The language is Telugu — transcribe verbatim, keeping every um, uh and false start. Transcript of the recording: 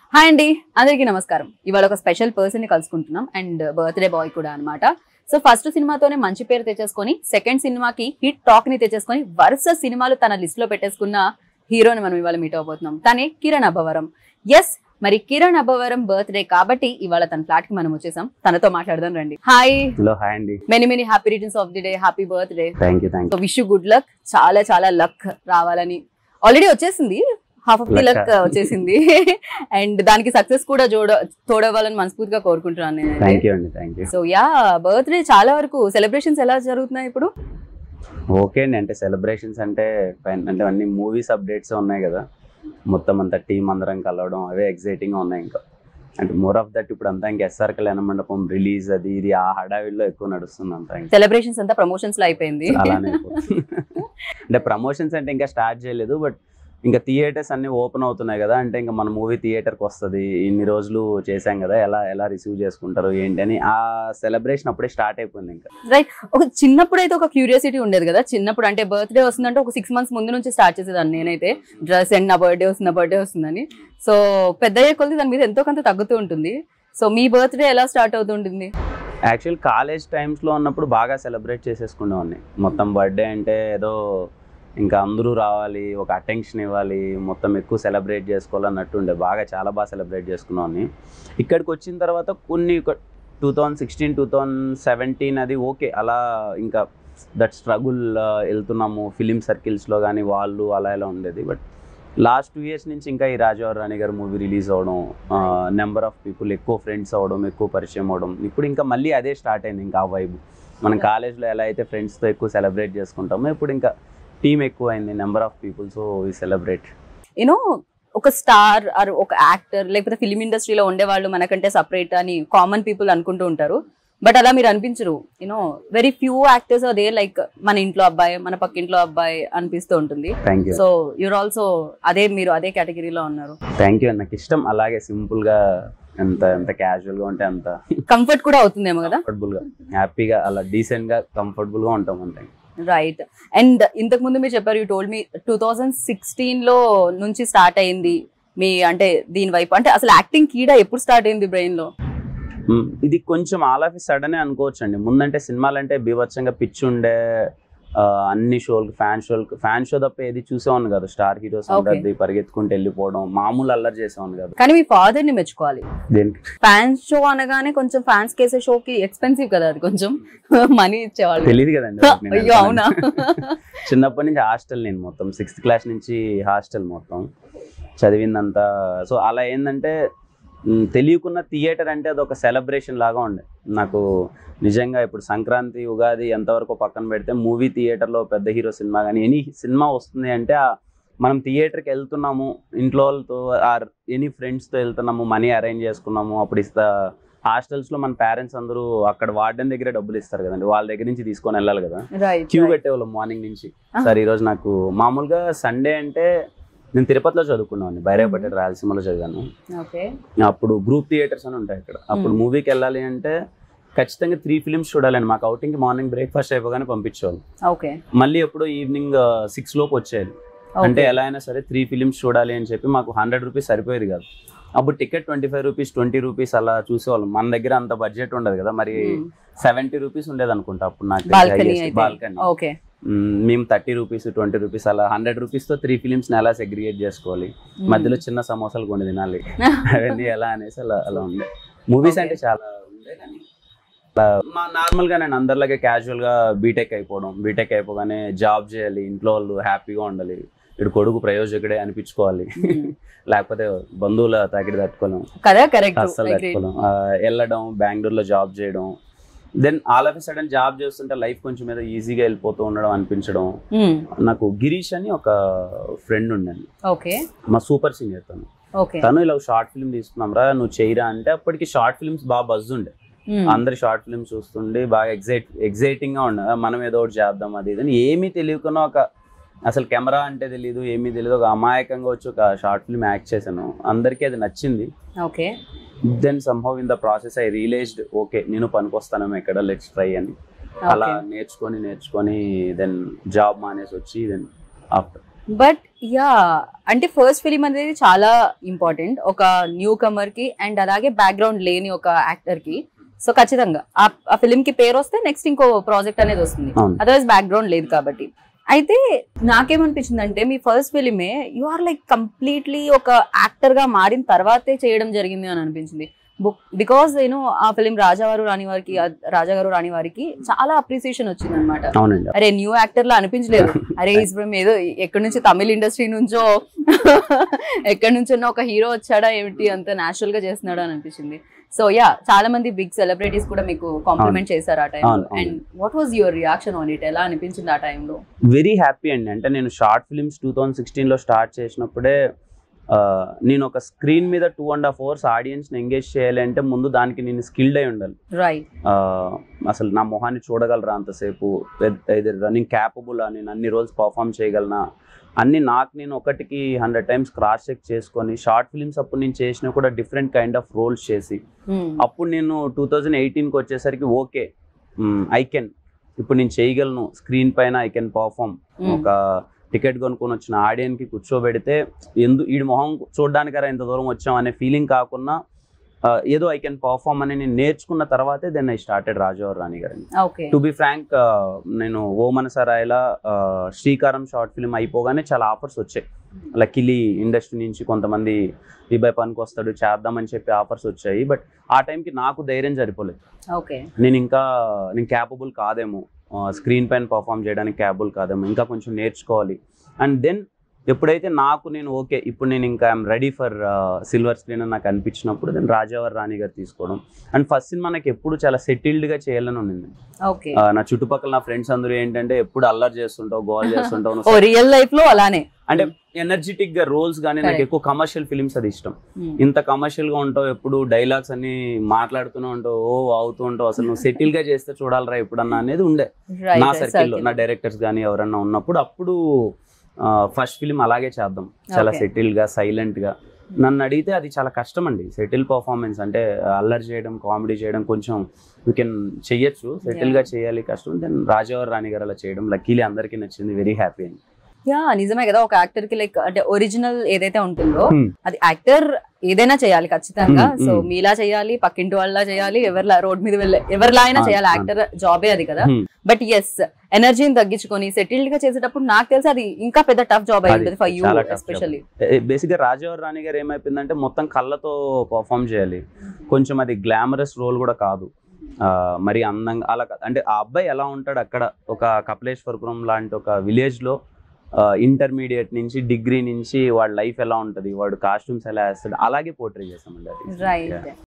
హాయ్ అండి, అందరికీ నమస్కారం. ఇవాళ ఒక స్పెషల్ పర్సన్ ని కలుసుకుంటున్నాం అండ్ బర్త్డే బాయ్ కూడా అన్నమాట. సో ఫస్ట్ సినిమాతోనే మంచి పేరు తెచ్చేసుకొని సెకండ్ సినిమాకి హిట్ టాక్ ని తెచ్చేసుకొని వరుస సినిమాలు తన లిస్ట్ లో పెట్టేసుకున్న హీరోని మనం ఇవాళ మీట్ అవబోతున్నాం. తనే కిరణ్ అబ్బవరం. ఎస్, మరి కిరణ్ అబ్బవరం బర్త్డే కాబట్టి ఇవాళ తన ఫ్లాట్ కి మనం వచ్చేసాం. తనతో మాట్లాడదాం రండి. హాయ్. హలో. హాయ్ అండి. Many many happy returns of the day. Happy birthday. Thank you thank so wish you good luck. చాలా చాలా లక్ రావాలని ఆల్రెడీ వచ్చేసింది, హాఫ్ ఆఫ్ ది లక్ వచ్చేసింది అండ్ దానికి సక్సెస్ కూడా జోడ తోడవ్వాలని మనస్ఫూర్తిగా కోరుకుంటున్నాను నేను. థ్యాంక్ యూ అండి. థ్యాంక్ యూ. సో యా, బర్త్డే చాలా వరకు సెలబ్రేషన్స్ ఎలా జరుగుతున్నాయి ఇప్పుడు? ఓకే అండి. అంటే సెలబ్రేషన్స్ అంటే అంటే అన్ని మూవీస్ అప్డేట్స్ ఉన్నాయి కదా, మొత్తం అంతా టీం అందరం కలవడం అవే ఎక్సైటింగ్ గా ఉన్నాయి. ఇంకా అంటే మోర్ ఆఫ్ దట్ ఇప్పుడు అంతా ఇంకా ఎస్ఆర్ కళ్యాణ మండపం రిలీజ్ అది ఇది ఆ హడావిడిలో ఎక్కువ నడుస్తుంది అంతా. సెలబ్రేషన్స్ అంతా ప్రమోషన్స్ లో అయిపోయింది. అలానే అంటే ప్రమోషన్స్ అంటే ఇంకా స్టార్ట్ చేయలేదు, బట్ ఇంకా థియేటర్స్ అన్ని ఓపెన్ అవుతున్నాయి కదా, అంటే ఇంకా మన మూవీ థియేటర్కి వస్తుంది, ఇన్ని రోజులు చేసాం కదా, ఎలా ఎలా రిసీవ్ చేసుకుంటారు ఏంటి అని ఆ సెలబ్రేషన్ అప్పుడే స్టార్ట్ అయిపోయింది. ఇంకా రైట్. ఒక చిన్నప్పుడు అయితే ఒక క్యూరియాసిటీ ఉండేది కదా, చిన్నప్పుడు అంటే బర్త్డే వస్తుందంటే ఒక సిక్స్ మంత్స్ ముందు నుంచి స్టార్ట్ చేసేదాన్ని నేనైతే, డ్రెస్ అండ్ నా బర్త్డే వస్తుంది నా బర్త్డే వస్తుందని. సో పెద్ద అయ్యే కొద్ది దాని మీద ఎంతో కొంత తగ్గుతూ ఉంటుంది. సో మీ బర్త్డే ఎలా స్టార్ట్ అవుతుంటుంది? యాక్చువల్ కాలేజ్ టైమ్స్లో ఉన్నప్పుడు బాగా సెలబ్రేట్ చేసేసుకునేవాడిని. మొత్తం బర్త్డే అంటే ఏదో ఇంకా అందరూ రావాలి, ఒక అటెన్షన్ ఇవ్వాలి, మొత్తం ఎక్కువ సెలబ్రేట్ చేసుకోవాలన్నట్టు ఉండే, బాగా చాలా బాగా సెలబ్రేట్ చేసుకున్నాను. ఇక్కడికి వచ్చిన తర్వాత కొన్ని two thousand sixteen two thousand seventeen అది ఓకే, అలా ఇంకా దట్ స్ట్రగుల్ వెళ్తున్నాము ఫిలిం సర్కిల్స్లో కానీ వాళ్ళు అలా ఎలా ఉండేది. బట్ లాస్ట్ టూ ఇయర్స్ నుంచి ఇంకా ఈ రాజావారి రాణి గారు మూవీ రిలీజ్ అవ్వడం, నెంబర్ ఆఫ్ పీపుల్ ఎక్కువ ఫ్రెండ్స్ అవ్వడం, ఎక్కువ పరిచయం అవ్వడం, ఇప్పుడు ఇంకా మళ్ళీ అదే స్టార్ట్ అయింది. ఇంకా ఆ వైబ్ మనం కాలేజ్లో ఎలా అయితే ఫ్రెండ్స్తో ఎక్కువ సెలబ్రేట్ చేసుకుంటామో ఇప్పుడు ఇంకా టీమ్ ఎక్కువ అయింది, number of people, so we celebrate. You know ఒక స్టార్ ఆర్ ఒక యాక్టర్ లేకపోతే ఫిలిం ఇండస్ట్రీలో ఉండేవాళ్ళు మనకంటే సపరేట్ అని కామన్ పీపుల్ అనుకుంటూ ఉంటారు. బట్ అలా మీరు అనిపించరు. యూనో వెరీ ఫ్యూ యాక్టర్స్ అదే లైక్ మన ఇంట్లో అబ్బాయి మన పక్కింట్లో అబ్బాయి అనిపిస్తూ ఉంటుంది. సో యూర్ ఆల్సో అదే, మీరు అదే కేటగిరీలో ఉన్నారు. Thank you. నాకు ఇష్టం అలాగే సింపుల్ గా, ఎంత ఎంత క్యాజువల్ గా ఉంటే అంత కంఫర్ట్ కూడా అవుతుందేమో కదా, కంఫర్టబుల్ గా హ్యాపీగా అలా డీసెంట్ గా కంఫర్టబుల్ గా ఉంటాం అంతే. రైట్. అండ్ ఇంతకు ముందు మీరు చెప్పారు, you told me two thousand sixteen లో నుంచి స్టార్ట్ అయింది మీ అంటే దీని వైపు, అంటే అసలు యాక్టింగ్ కీడా ఎప్పుడు స్టార్ట్ అయింది బ్రెయిన్ లో? ఇది కొంచెం ఆల్ ఆఫ్ సడన్ అనుకోవచ్చు అండి. ముందంటే సినిమాలు అంటే బీభత్సంగా పిచ్చి ఉండే, అన్ని షోలు ఫ్యాన్ షోలు ఫ్యాన్ షో తప్ప ఏది చూసేవాను కదా, స్టార్ హీరోస్ ఉంటుంది పరిగెత్తుకుంటూ వెళ్ళిపోవడం, మామూలు అల్లరి చేసేవాను కదా. కానీ మీ ఫాదర్ ని మెచ్చుకోవాలి. దేనికి? ఫ్యాన్స్ షో అనగానే కొంచెం ఫ్యాన్స్ కేసే షోకి ఎక్స్పెన్సివ్ కదా, అది కొంచెం మనీ ఇచ్చేవాళ్ళు. తెలియదు కదండి. అయ్యో అవునా? చిన్నప్పటి నుంచి హాస్టల్, నేను మొత్తం సిక్స్త్ క్లాస్ నుంచి హాస్టల్ మొత్తం చదివిందంతా. సో అలా ఏంటంటే తెలియకున్న థియేటర్ అంటే అది ఒక సెలబ్రేషన్ లాగా ఉండే నాకు. నిజంగా ఇప్పుడు సంక్రాంతి ఉగాది ఎంతవరకు పక్కన పెడితే మూవీ థియేటర్లో పెద్ద హీరో సినిమా కానీ ఎనీ సినిమా వస్తుంది అంటే మనం థియేటర్కి వెళ్తున్నాము, ఇంట్లో వాళ్ళతో ఆర్ ఎనీ ఫ్రెండ్స్తో వెళ్తున్నాము, మనీ అరేంజ్ చేసుకున్నాము. అప్పుడు ఇస్తా హాస్టల్స్లో మన పేరెంట్స్ అందరూ అక్కడ వార్డెన్ దగ్గర డబ్బులు ఇస్తారు కదండి, వాళ్ళ దగ్గర నుంచి తీసుకొని వెళ్ళాలి కదా, క్యూ పెట్టేవాళ్ళం మార్నింగ్ నుంచి. సార్ ఈరోజు నాకు మామూలుగా సండే అంటే నేను తిరుపతిలో చదువుకున్నాను, బైరాపేట రాయలసీమలో చదివాను. అప్పుడు గ్రూప్ థియేటర్స్ అని ఉంటాయి ఇక్కడ. అప్పుడు మూవీకి వెళ్ళాలి అంటే ఖచ్చితంగా త్రీ ఫిలిమ్స్ చూడాలండి. మాకు అవుటింగ్ మార్నింగ్ బ్రేక్ఫాస్ట్ అయిపోగానే పంపించేవాళ్ళు, మళ్ళీ ఎప్పుడో ఈవినింగ్ సిక్స్ లోపు వచ్చేది. అంటే ఎలా అయినా సరే త్రీ ఫిలిమ్స్ చూడాలి అని చెప్పి మాకు హండ్రెడ్ రూపీస్ సరిపోయేది కాదు. అప్పుడు ticket twenty five rupees twenty rupees అలా చూసేవాళ్ళం. మన దగ్గర అంత బడ్జెట్ ఉండదు కదా, మరి సెవెంటీ రూపీస్ ఉండేది అనుకుంటా అప్పుడు నాకు. బాల్కనీ మేము థర్టీ రూపీస్ ట్వంటీ రూపీస్ అలా హండ్రెడ్ రూపీస్ తో త్రీ ఫిలిమ్స్ ని ఎలా సెగ్రిగేట్ చేసుకోవాలి, మధ్యలో చిన్న సమోసాలు కొన్ని తినాలి, అవన్నీ ఎలా అనేసి అలా అలా ఉంది. మూవీస్ అంటే చాలా ఉండే, కానీ నార్మల్ గా నేను అందరిలాగే క్యాజువల్ గా బీటెక్ అయిపోవడం, బీటెక్ అయిపోగానే జాబ్ చేయాలి, ఇంట్లో వాళ్ళు హ్యాపీగా ఉండాలి, ఇటు కొడుకు ప్రయోజకుడే అనిపించుకోవాలి, లేకపోతే బంధువుల తాకిడి తట్టుకోలేం, అస్సలు తట్టుకోలేం, వెళ్ళడం బెంగళూరులో జాబ్ చేయడం. Then all of a sudden job చేస్తుంటే లైఫ్ కొంచెం ఏదో ఈజీగా వెళ్ళిపోతూ ఉండడం అనిపించడం. నాకు గిరీష్ అని ఒక ఫ్రెండ్ ఉండండి, మా సూపర్ సీనియర్ తను. తను ఇలా షార్ట్ ఫిల్మ్ తీసుకున్నాం రా నువ్వు చేయరా అంటే, అప్పటికి షార్ట్ ఫిల్మ్స్ బాగా బజ్ ఉండే, అందరు షార్ట్ ఫిల్మ్స్ చూస్తుండే బాగా ఎగ్జైట్ ఎగ్జైటింగ్ గా ఉండే, మనం ఏదో ఒకటి చేద్దాం అది ఇది. ఏమీ తెలియకుండా ఒక అసలు కెమెరా అంటే తెలియదు, ఏమీ తెలియదు, ఒక అమాయకంగా వచ్చి ఒక షార్ట్ ఫిల్మ్ యాక్ట్ చేశాను. అందరికీ అది నచ్చింది. Then somehow in the process I realized okay నేను పనికొస్తాను ఇక్కడ, లెట్స్ ట్రై అని. అలా నేర్చుకొని నేర్చుకొని దెన్ జాబ్ మానేసి వచ్చి దెన్ ఆఫ్టర్ బట్ యా అంటే ఫస్ట్ ఫిలిం అనేది చాలా ఇంపార్టెంట్ ఒక న్యూ కమర్ కి అండ్ అలాగే బ్యాక్గ్రౌండ్ లేని ఒక యాక్టర్ కి. సో ఖచ్చితంగా ఆ ఫిలిం కి పేరు వస్తే నెక్స్ట్ ఇంకో ప్రాజెక్ట్ అనేది వస్తుంది, అదర్వైజ్ బ్యాక్గ్రౌండ్ లేదు కాబట్టి. అయితే నాకేమనిపించింది అంటే మీ ఫస్ట్ ఫిలిమే యు ఆర్ లైక్ కంప్లీట్లీ ఒక యాక్టర్ గా మారిన తర్వాతే చేయడం జరిగింది అని అనిపించింది. బికాస్ నేను ఆ ఫిలిం రాజావారు రాణి వారికి రాజాగారు రాణి వారికి చాలా అప్రిసియేషన్ వచ్చింది అనమాట. అరే న్యూ యాక్టర్ లా అనిపించలేదు, అరే ఇప్పుడు ఏదో ఎక్కడి నుంచి తమిళ ఇండస్ట్రీ నుంచో ఎక్కడి నుంచో ఒక హీరో వచ్చాడా ఏమిటి అంత న్యాచురల్ గా చేస్తున్నాడు అని అనిపించింది. సో యా చాలా మంది బిగ్ సెలబ్రిటీస్ కూడా మీకు కాంప్లిమెంట్ చేశారు ఆ టైంలో. And what was your reaction on it, ఎలా అనిపించింది ఆ టైంలో? వెరీ హ్యాపీ అండి. అంటే నేను short films two thousand sixteen లో స్టార్ట్ చేసినప్పుడే నేను ఒక స్క్రీన్ మీద two and half hours audience ని ఎంగేజ్ చేయాలి అంటే ముందు దానికి నేను స్కిల్డ్ అయి ఉండాలి. అసలు నా మొహాన్ని చూడగలరా అంతసేపు, రన్నింగ్ క్యాపబుల్ నేను అన్ని రోజులు పర్ఫామ్ చేయగలనా అన్ని నాకు నేను ఒకటికి హండ్రెడ్ టైమ్స్ క్రాస్ చెక్ చేసుకొని షార్ట్ ఫిల్మ్స్ అప్పుడు నేను చేసిన కూడా డిఫరెంట్ కైండ్ ఆఫ్ రోల్స్ చేసి అప్పుడు నేను టూ థౌజండ్ ఎయిటీన్కి వచ్చేసరికి ఓకే ఐ కెన్ ఇప్పుడు నేను చేయగలను స్క్రీన్ పైన, ఐ కెన్ పర్ఫామ్. ఒక టికెట్ కొనుక్కొని వచ్చిన ఆడియన్కి కూర్చోబెడితే ఎందు ఈ మొహం చూడడానికరా ఇంత దూరం వచ్చాం అనే ఫీలింగ్ కాకుండా ఏదో ఐ కెన్ పర్ఫామ్ అని నేను నేర్చుకున్న తర్వాతే దెన్ ఐ స్టార్టెడ్ రాజావారు రాణి గారిని. టు బి ఫ్రాంక్ నేను ఓ మనసరాయిలా శ్రీకారం షార్ట్ ఫిల్మ్ అయిపోగానే చాలా ఆఫర్స్ వచ్చాయి. లక్కీలీ ఇండస్ట్రీ నుంచి కొంతమంది విభయ్ పనికి వస్తాడు చేద్దామని చెప్పి ఆఫర్స్ వచ్చాయి. బట్ ఆ టైంకి నాకు ధైర్యం సరిపోలేదు. నేను ఇంకా నేను క్యాపబుల్ కాదేమో, స్క్రీన్ పైన పర్ఫామ్ చేయడానికి క్యాపబుల్ కాదేమో, ఇంకా కొంచెం నేర్చుకోవాలి. అండ్ దెన్ ఎప్పుడైతే నాకు నేను ఓకే ఇప్పుడు నేను ఇంకా I'm ready for silver screen అని నాకు అనిపించినప్పుడు నేను రాజావారు రాణి గారు తీసుకోవడం. అండ్ ఫస్ట్ సినిమా నాకు ఎప్పుడు చాలా సెటిల్డ్గా చేయాలని ఉండింది. నా చుట్టుపక్కల నా ఫ్రెండ్స్ అందరూ ఏంటంటే ఎప్పుడు అల్లరి చేస్తుంటావు, గోల్ చేస్తుంటావు, రియల్ లైఫ్ లో అలానే అంటే ఎనర్జెటిక్ గా రోల్స్ కానీ నాకు ఎక్కువ కమర్షియల్ ఫిలిమ్స్ అది ఇష్టం. ఇంత కమర్షియల్ గా ఉంటావు, ఎప్పుడు డైలాగ్స్ అన్ని మాట్లాడుతూనే ఉంటావు, ఓ అవుతూ ఉంటావు, అసలు నువ్వు సెటిల్ గా చేస్తే చూడాలరా ఎప్పుడన్నా అనేది ఉండే నా సర్కిల్లో. నా డైరెక్టర్స్ కానీ ఎవరన్నా ఉన్నప్పుడు అప్పుడు ఫస్ట్ ఫిలిం అలాగే చేద్దాం, చాలా సెటిల్ గా సైలెంట్ గా. నన్ను అడిగితే అది చాలా కష్టం అండి సెటిల్ పర్ఫార్మెన్స్ అంటే, అల్లరి చేయడం కామెడీ చేయడం కొంచెం యూ కెన్ చెయ్యొచ్చు, సెటిల్ గా చేయాలి కష్టం. దెన్ రాజావారు రాణి గారు అలా చేయడం లక్కీలీ అందరికీ నచ్చింది, వెరీ హ్యాపీ అండి. యా నిజమే కదా, ఒక యాక్టర్ కి లైక్ అంటే ఒరిజినల్ ఏదైతే ఉంటుందో అది యాక్టర్ ఏదైనా చేయాలి ఖచ్చితంగా. సో మీలా చేయాలి, పక్కింటి వాళ్ళ చేయాలి, ఎవరిలా రోడ్ మీద వెళ్ళే ఎవరిలా అయినా చేయాలి, యాక్టర్ జాబే అది కదా. బట్ ఎస్ ఎనర్జీని తగ్గించుకొని సెటిల్డ్ గా చేసేటప్పుడు నాకు తెలిసి అది ఇంకా పెద్ద టఫ్ జాబ్ అయింది ఫర్ యూ ఎస్పెషల్లీ. బేసిక్ గా రాజావారు రాణి గారు ఏమైపోయిందంటే మొత్తం కళ్ళతో పర్ఫామ్ చేయాలి, కొంచెం అది గ్లామరస్ రోల్ కూడా కాదు, మరి అందంగా అలా అంటే ఆ అబ్బాయి ఎలా ఉంటాడు అక్కడ ఒక కపిలేశ్వరపురం లాంటి ఒక విలేజ్ లో ఇంటర్మీడియట్ నుంచి డిగ్రీ నుంచి వాడి లైఫ్ ఎలా ఉంటది, వాడు కాస్ట్యూమ్స్ ఎలా వేస్తాడు అలాగే పోర్ట్రే చేస్తామండి.